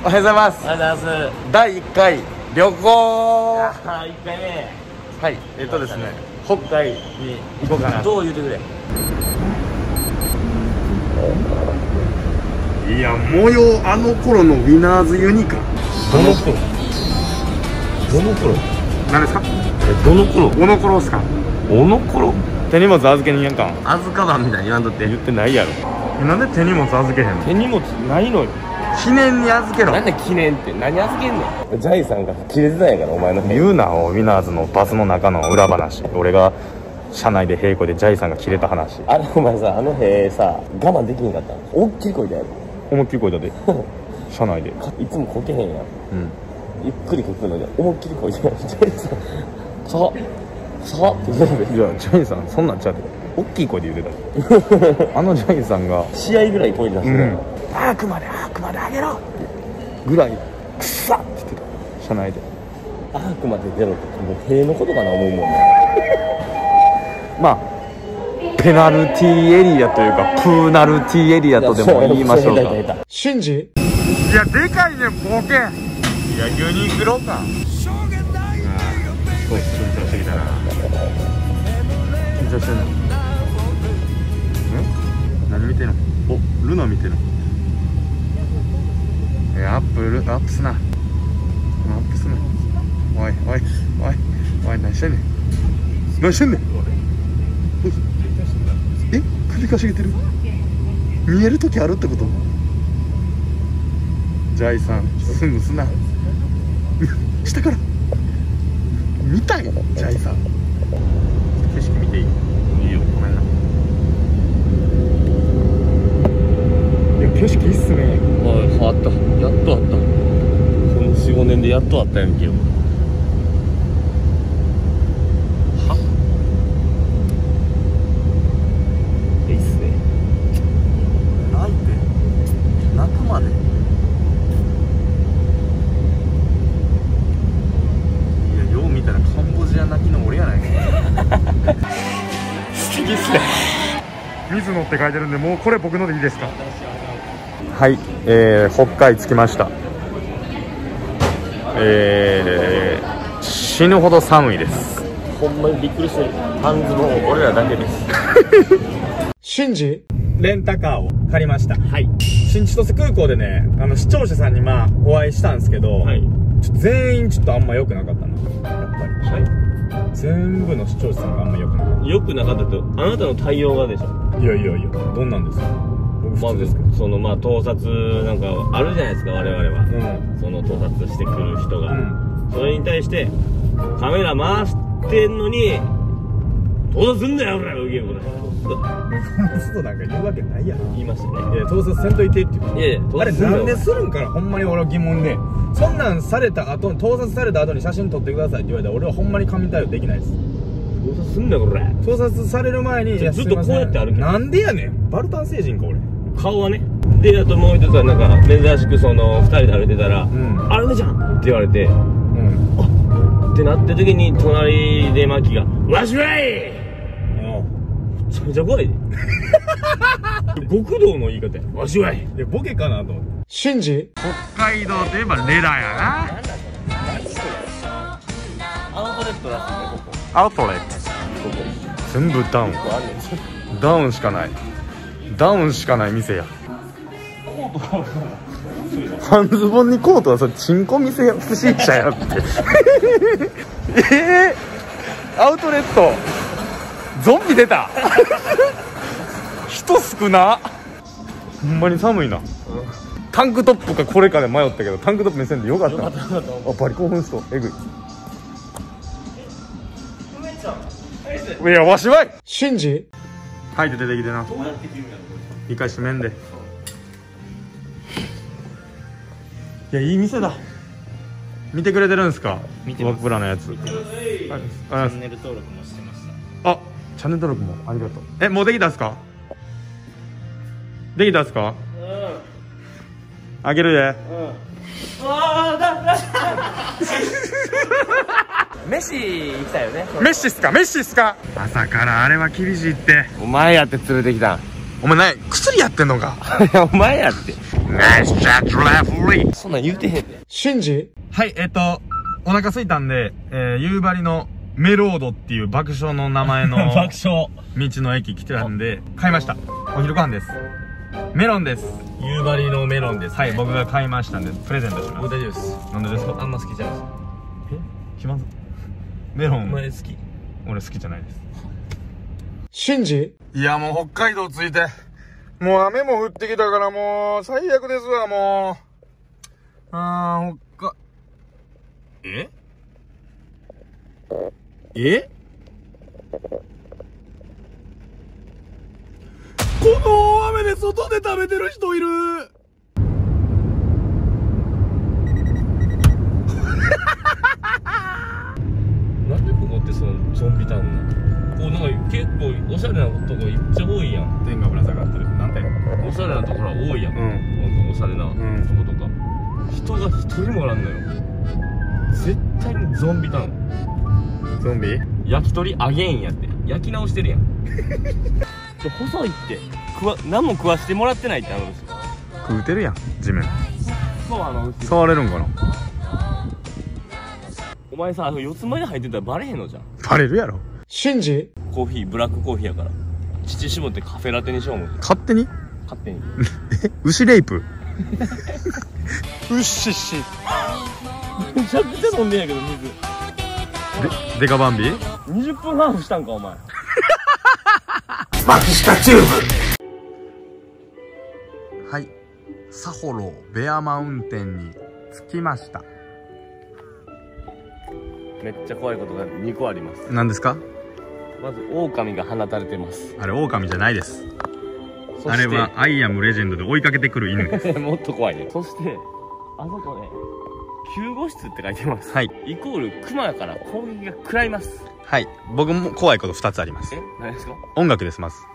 おはようございます。 おはようございます。 第1回旅行。 1回目。 はい、ですね、北海に行こうかな。 どう言うてくれ。 いや、模様あの頃のウィナーズユニカ。 どの頃？どの頃？ 何ですか？ どの頃？ おの頃ですか？ おの頃？ 手荷物預けに行けんかん。 預かばんみたいに言わんとって。 言ってないやろ。なんで手荷物預けへんの？ 手荷物ないのよ。 記念に預けろ。 なんで記念って何預けんの？ジャイさんが切れてたんやからお前の。 言うな、ウィナーズのバスの中の裏話。俺が車内で並行でジャイさんが切れた話。 あれお前さ、あの塀さ我慢できんかった。大っきりこいたやろ。 思いっきりこいたで車内でいつもこけへんやん。ゆっくりこくので思いっきりこいたやん。ジャイさんさって言うて。 いや、ジャイさんそんなんちゃうで、大きい声で言うてたあのジャイさんが試合ぐらいこいでたしね。 あくまであげろってぐらいくっさって言ってた車内で。 あくまでゼロってもう塀のことかな思うもんね。 まあペナルティーエリアというかプーナルティーエリアとでも言いましょうか。シンジ？いや、でかいねボケ。いや、ユニクロか。緊張してきたな。緊張してんの？何見てんの？お、ルナ見てんの？アップすな。アップすな。おい、何してんねん。何してんねん。え、首かしげてる。見える時あるってこと？ジャイさん、すぐすな。下から見たい。ジャイさん、景色見ていい？いいよ、ごめんな。いや、景色いいっすね。 あった、やっとあった。この 4,5 年でやっとあったやんけよ。はいいっすね。 泣いて泣くまで。いや、よう見たらカンボジア泣きの俺やないか。素敵っすね。水野って書いてるんで、もうこれ僕のでいいですか？はい、北海着きました。死ぬほど寒いです。 ほんまにびっくりしてる。半ズボン俺らだけです。 シンジレンタカーを借りました。 はい。 新千歳空港でね、視聴者さんにお会いしたんですけど、 はい、 全員ちょっとあんま良くなかったな、やっぱり。 はい。 全部の視聴者さんがあんま良くなかった。 良くなかったと、あなたの対応がでしょ。 いや、どんなんですか？ まずその盗撮なんかあるじゃないですか、我々は。その盗撮してくる人が、それに対してカメラ回してんのに盗撮すんだよ俺ら、ウゲウゲ。 盗撮なんか言うわけないやん。 言いましたね。 いや、盗撮せんといてって言って。 いやあれなんでするんかな、ほんまに俺は疑問で。そんなんされた後に、盗撮された後に写真撮ってくださいって言われたら、俺はほんまに神対応できないです。 盗撮すんだよこれ。 盗撮される前に、 ずっとこうやって歩け。 なんでやねん、バルタン星人か俺。 顔はね。で、あともう一つはなんか珍しくその2人で歩いてたら「あれじゃん!」って言われて「あっ!」ってなった時に隣でマキが「わしはい!」めちゃめちゃ怖いで。極道の言い方や。わしはい。 いや、ボケかなと思って。シンジ？北海道といえばレラやな。 アウトレットらしいね、ここ。 アウトレット。全部ダウン。ダウンしかない。ダウンしかない店や。半ズボンにコートはそれチンコ店不審者やって。アウトレットゾンビ出た。人少な。ほんまに寒いな。タンクトップかこれかで迷ったけど、タンクトップ目線でよかったな。あ、バリ興奮しそう。えぐい。いや、わしはいシンジはいって出てきてな。一回閉めんで。いや、いい店だ。見てくれてるんですか？見てます。ワクプラのやつ。チャンネル登録もしてました。あ、チャンネル登録もありがとう。もうできたんすか？できたんすか？あげるで。 飯行きたいよね。 飯っすか？飯っすか？朝からあれは厳しいって。 お前やって連れてきたん。 お前薬やってんのか？ お前やって。 ナイスシャットラフリー。 そんなん言うてへんで。 シンジ。はい、お腹空いたんで、夕張のメロードっていう爆笑の名前の爆笑。 道の駅来てたんで、買いました。お昼ご飯です。メロンです。 夕張のメロンです。 はい、僕が買いましたんで、プレゼントします。 大丈夫です。 なんでですか？ あんま好きじゃないです。 気まず。メロン。 お前好き？ 俺好きじゃないです。シンジ？いや、もう北海道着いて、もう雨も降ってきたからもう、最悪ですわ、もう。え？この大雨で外で食べてる人いる。 なんでここってそのゾンビタウンなの？こうなんか結構おしゃれなとこいっちゃ多いやん。 天がぶら下がってる。なんで？ おしゃれなところは多いやん。なんかおしゃれなとことか。人が一人もおらんのよ。絶対にゾンビタウン。 ゾンビ？ 焼き鳥アゲインやって。焼き直してるやん。細いって。何も食わしてもらってないってあの人。 食うてるやん、地面。 そうあの牛。 触れるんかな？ お前さ、四つ前で入ってたらバレへんのじゃん。 バレるやろ。シンジ？ コーヒー、ブラックコーヒーやから。乳搾ってカフェラテにしよう思って。 勝手に？ 勝手に。 牛レイプ？牛し。 めちゃくちゃ飲んでんやけど、水。 デカバンビ ？20分ハーフしたんか、お前。 マキシカチューブ。はい。サホローベアマウンテンに着きました。 めっちゃ怖いことが2個あります。 何ですか？ まず、狼が放たれてます。 あれ、狼じゃないです。あれは、アイアムレジェンドで追いかけてくる犬です。 もっと怖いね。そして、あそこね、救護室って書いてます。 はい。 イコール、クマやから攻撃が食らいます。 はい。僕も怖いこと2つあります。 何ですか？ 音楽です、まず。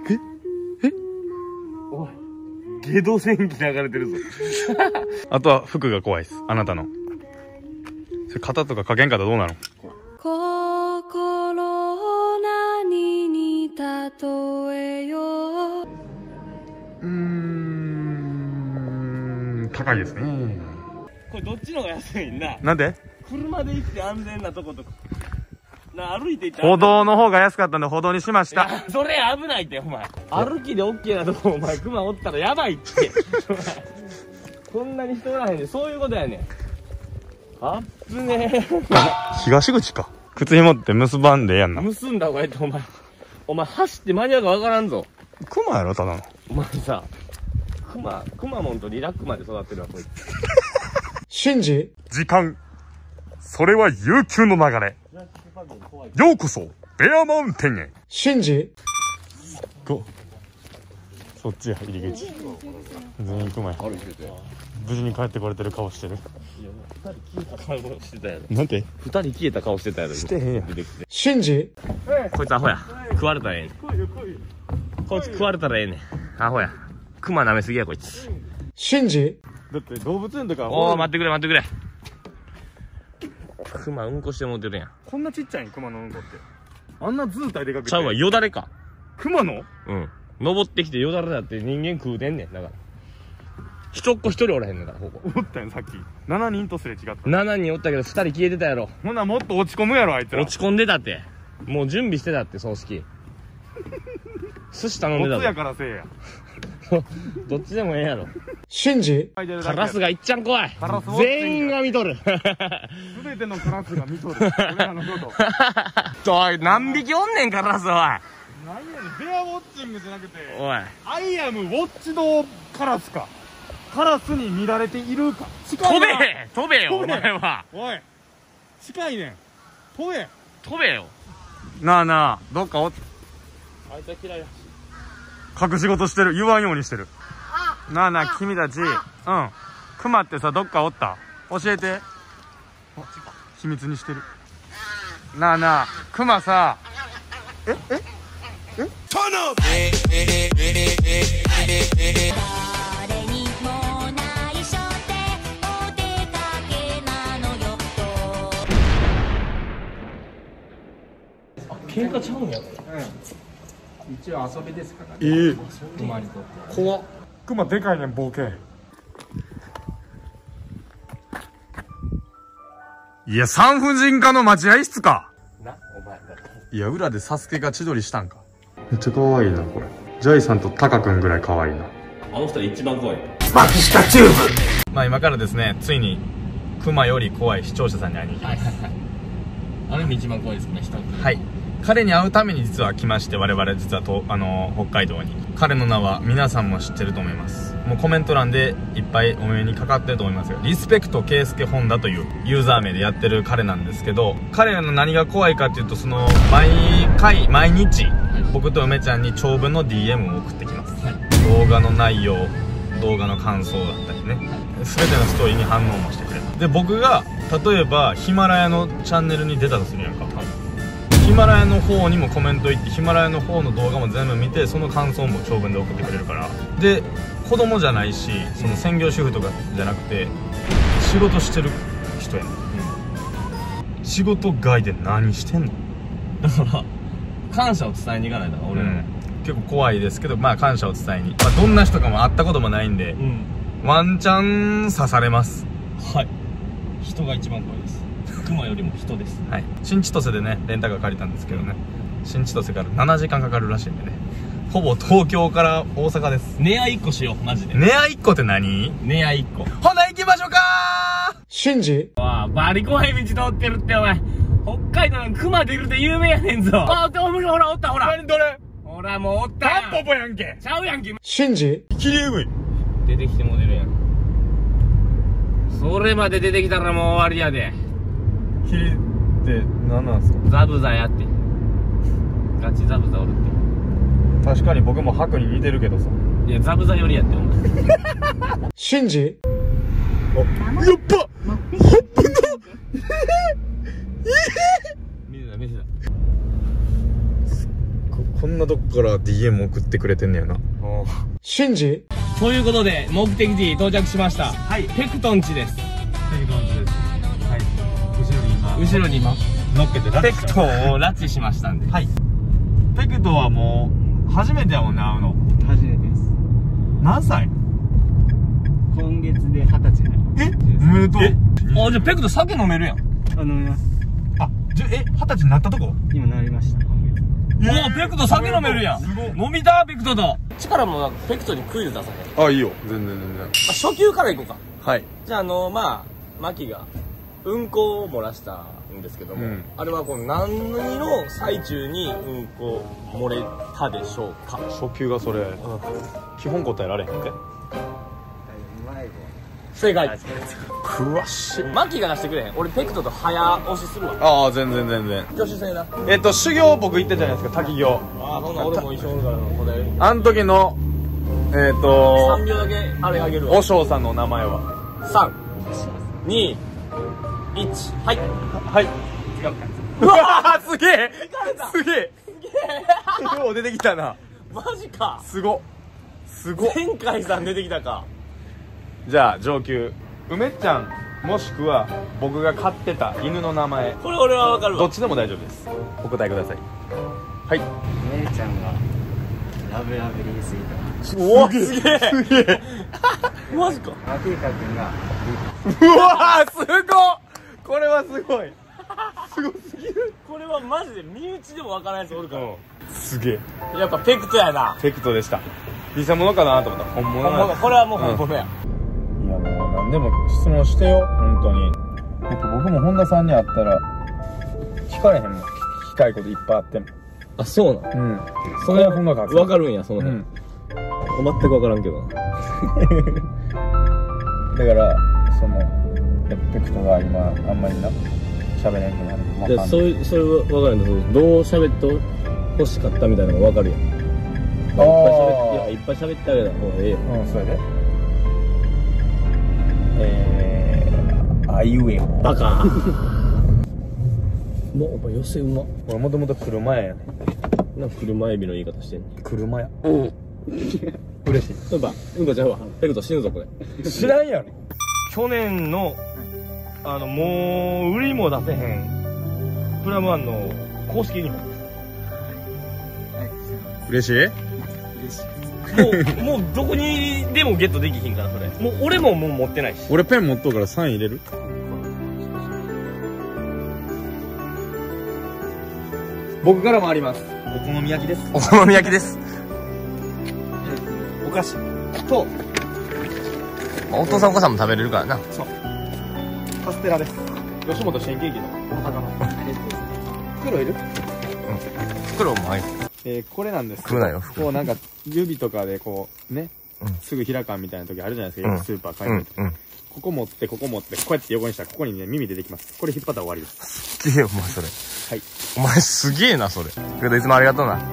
おい、ゲド戦記流れてるぞ。 あとは服が怖いです。あなたの。それ肩とかかけんかったらどうなの？ 心を何に例えよう。 高いですね。 これどっちの方が安いんだ？ なんで？ 車で行って安全なとことか。歩いて行って歩道の方が安かったんで歩道にしました。 それ危ないってお前。歩きでオッケーなとこお前クマおったらやばいって。こんなに人おらへんでそういうことやねん。あっぶねえ。 東口か。靴紐って結ばんでええやんな。 結んだ方がええってお前走って間に合うかわからんぞ。 クマやろただの。 お前さ、クマモンとリラックマで育ってるわこいつ。 シンジ？時間。それは悠久の流れ。ようこそベアマウンテンへ。シンジ？そっちや入り口。全員クマや。無事に帰ってこれてる顔してる。 いや、2人消えた顔してたやろ。 なんて ？2人消えた顔してたやろ。 してへんやん。 出てきて。 シンジ？ こいつアホや。食われたらええねん。こいつ食われたらええねん。アホや。クマ舐めすぎやこいつ。 シンジ？だって動物園とか。 おー、待ってくれ待ってくれ。クマうんこしてもうてるやん。 こんなちっちゃいんクマのうんこって。あんな図体でかくて。 ちゃうわ、よだれか。 クマの？ うん。登ってきてよだれだって人間食うてんねん。だから。一人おらへんねんから、ここ。 おったやん、さっき。7人とすれ違った。 7人おったけど2人消えてたやろ。 ほな、もっと落ち込むやろ、あいつら。 落ち込んでたって。もう準備してたって、葬式。寿司頼んでたぞ。 ボツやからせえや。 どっちでもええやろ。 シンジ？ カラスがいっちゃん怖い。全員が見とる。 すべてのカラスが見とる。俺らのこと。 おい、何匹おんねん、カラス、おい。 何やねん、ベアウォッチングじゃなくて。 おい。 アイアムウォッチドカラスか。カラスに見られているか。 飛べよ、お前は。 おい。近いねん。飛べよ。 なあなあ、どっかあいつは嫌いだし。 隠し事してる。言わんようにしてる。なあなあ、君たち。クマってさ、どっかおった？教えて。秘密にしてる。なあなあ、クマさ。 喧嘩ちゃうんや。 一応遊びですからね。 ククマにとって怖っ。クマでかいねん、ボケ。 いや、産婦人科の待合室か。 な、お前だ。 いや、裏でサスケが千鳥したんか。めっちゃ可愛いな、これ。ジャイさんとタカくんぐらい可愛いな。 あの人一番怖い。 まあ今からですね、ついに、クマより怖い視聴者さんに会いに行きます。 あれ一番怖いですね、人。 はい。彼に会うために実は来まして、我々実は北海道に。彼の名は皆さんも知ってると思います。もうコメント欄でいっぱいお目にかかってると思いますよ。リスペクトケイスケホンダというユーザー名でやってる彼なんですけど、彼の何が怖いかっていうと、毎日、僕と梅ちゃんに長文の DM を送ってきます。動画の内容、動画の感想だったりね。全てのストーリーに反応もしてくれる。で、僕が、例えば、ヒマラヤのチャンネルに出たとするやんか。ヒマラヤの方にもコメント行って、ヒマラヤの方の動画も全部見て、その感想も長文で送ってくれるから。で、子供じゃないし、その専業主婦とかじゃなくて、仕事してる人やねん。仕事外で何してんの？ だから、感謝を伝えに行かないだろ、俺の。 結構怖いですけど、まあ感謝を伝えに。まあどんな人かも会ったこともないんで、ワンチャン刺されます。 はい。人が一番怖いです。クマよりも人です。 はい。新千歳でね、レンタカー借りたんですけどね、新千歳から7時間かかるらしいんでね。ほぼ東京から大阪です。 ネア1個しよう、マジで。 ネア1個って何？ ネア1個。 ほな行きましょうかー。シンジ？ わあ、バリ怖い道通ってるってお前。北海道のクマ出るで有名やねんぞ。あ、ほら、おった、ほら。 何どれ？ ほら、もうおったやん。 タンポポやんけ。 ちゃうやんけ。 シンジ？キリウムイ。 出てきてモデルやん。それまで出てきたらもう終わりやで。 キリって何なんすか？ ザブザやって。ガチザブザおるって。 確かに僕もハクに似てるけどさ。 いや、ザブザよりやって、お前。 シンジ？あ、やっぱホップの見せた。 こんなとこから DM 送ってくれてんねやな。シンジ？ ということで、目的地到着しました。はい。ペクトンチです。 ペクトンチです。はい。 後ろに今、 乗っけてペクトンを拉致しましたんで。 はい。ペクトンはもう、初めてやもんね、会うの。 初めてです。 何歳？ 今月で20歳になります。 おめでとう。 あ、じゃあペクトン酒飲めるやん。 飲みます。 あ、20歳になったとこ？ 今なりました、今月。 おお、ペクトン酒飲めるやん。飲みたペクトンと。力もなんかペクトンにクイズ出さへん。 あ、いいよ。全然。 初級からいこうか。 はい。 じゃあまあ、マキが、うんこを漏らしたんですけども、あれはこの何の最中にうんこ漏れたでしょうか？ 初級がそれ、基本答えられへんって。 正解。 詳しい。 マキが出してくれへん。俺ペクトンと早押しするわ。 ああ、全然。 挙手制だ。 修行僕行ったじゃないですか、滝行。 ああ、そんな俺も一緒おるからの答え。 あん時の、 3秒だけあれあげるわ。 お尚さんの名前は？ 3、2、1、はい。 はい。うわー、すげえすげえよう出てきたな。 マジか。 すご。 前回さん出てきたか。 じゃあ上級、梅ちゃんもしくは僕が飼ってた犬の名前、 これ俺はわかるわ。 どっちでも大丈夫です。お答えください。はい。 姉ちゃんがラブラブリースイート。 おお、すげえマジか。 マティカ君がうわー、すごっ。これはすごい。すごすぎる。 これはマジで身内でもわからないやつおるから。 すげえ。 やっぱペクトやな。 ペクトでした。偽物かなと思ったら本物なんだ。 これはもう本物や。 いや、もう何でも質問してよ、本当に。やっぱ僕も本田さんに会ったら聞かれへんもん。聞きたいこといっぱいあっても。 あ、そうなの？ それは本田か。 わかるんや、その辺。全くわからんけどな。 だからペクトが今あんまりな喋れんくなる。 いや、それはわかるんだけど、どう喋って欲しかったみたいなのがわかるやん。いっぱい喋ってあげた方がええよ。 それであいうえよ。 バカもうお前寄せうま。 俺もともと車屋やね。 なんか車エビの言い方してんねん。 車屋。 嬉しい。うんこちゃうわ。ペクト死ぬぞこれ。 知らんやろ。 去年のもう売りも出せへんプラムワンの公式ユニフォームです。 嬉しい？ 嬉しいです。 もうどこにでもゲットできひんからそれ。もう俺ももう持ってないし。 俺ペン持っとうからサイン入れる？僕からもあります。お好み焼きです。 お好み焼きです。 お菓子とお父さんお母さんも食べれるからな。 そうカステラです。吉本新喜劇の大阪の袋いる？ 袋も入る。 これなんですけど、 来るなよこうなんか指とかでこうね、すぐ開かんみたいな時あるじゃないですか、よくスーパー買いに行くと、ここ持ってここ持ってこうやって横にしたらここにね耳出てきます。これ引っ張ったら終わりです。 すげえお前それ。 はい、 お前すげえなそれ。けどいつもありがとうな。 あり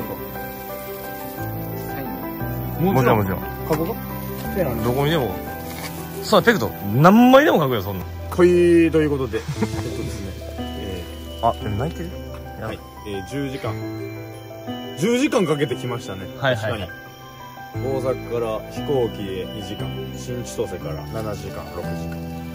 がとう。もちろん書こうか。 どこにでも。そうペクト何枚でも書くよそんな。 ということでですね、 あでも泣いてる。 はい、10時間かけてきましたね。 はいはいはい。 大阪から飛行機で2時間、新千歳から7時間6時間。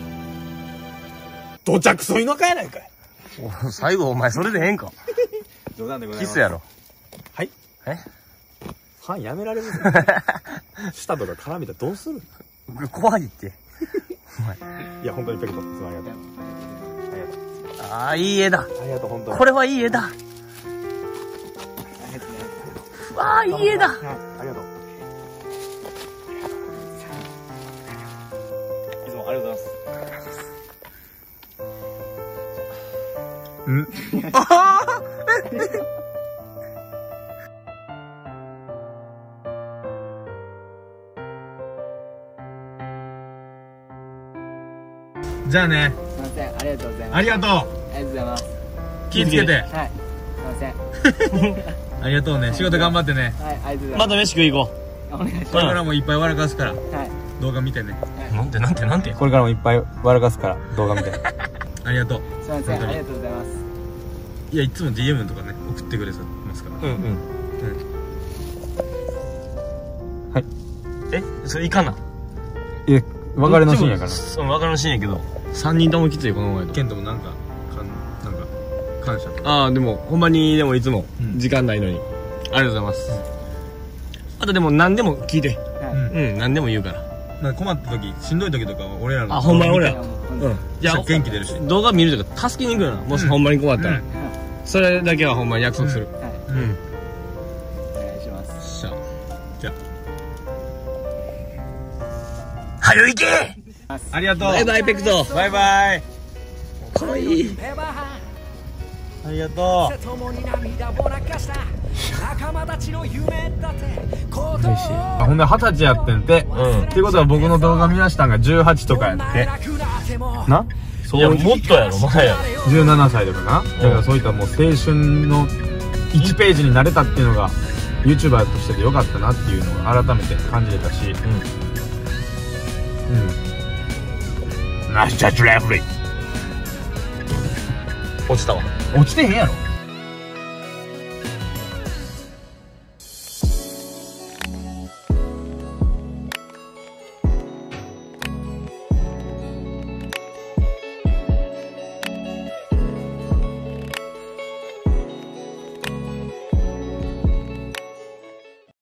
どちゃくそいのかやないかい。 最後お前それでええんか。 冗談でございます。 キスやろ。 はい。 え？ ファンやめられるぞ。舌とか絡めたらどうする？ 怖いって。 いや本当にペクト、いつもありがとう。 ああいい絵だ。 ありがとう本当に。 これはいい絵だ。わあいい絵だ。 ありがとう。いつもありがとうございます。じゃあね。 すいません、ありがとうございます。 ありがとう。 ありがとうございます。 気ぃつけて。 はい。すいません。 ありがとうね。仕事頑張ってね。 はい、ありがとうございます。 また飯食い行こお願いします。 これからもいっぱい笑かすから、 はい。 動画見てね。 う。なんて。 これからもいっぱい笑かすから、動画見て。ありがとう。 すいません、ありがとうございます。 いや、いつも DM とかね、送ってくれてますから。はい。 えそれいかんな。 いや、別れのシーンやから。 そう、別れのシーンやけど。3人ともきついこの前と。 ケントもなんか感謝。 ああ、でも、ほんまに、でもいつも、時間ないのに。ありがとうございます。あとでも、何でも聞いて。何でも言うから。 なんか困った時、しんどい時とかは俺らの。 あ、ほんまに俺ら。 じゃあ元気出るし。 動画見るとか助けに行くよな。もしほんまに困ったら。それだけはほんまに約束する。 はい。お願いします。 じゃあ。 はよ行け。 ありがとう。 バイバイペクト。 バイバイ。 かわいい。 ありがとう。あ、ほんで20歳やってんて。ってことは僕の動画見ましたんが18とかやって。な？ いや、もっとやろ、まだやろ。 17歳とかな。だからそういったもう青春の1ページになれたっていうのが YouTuber としてよかったなっていうのを改めて感じれたし。ナイスタッチレフリー。 落ちたわ。 落ちてへんやろ。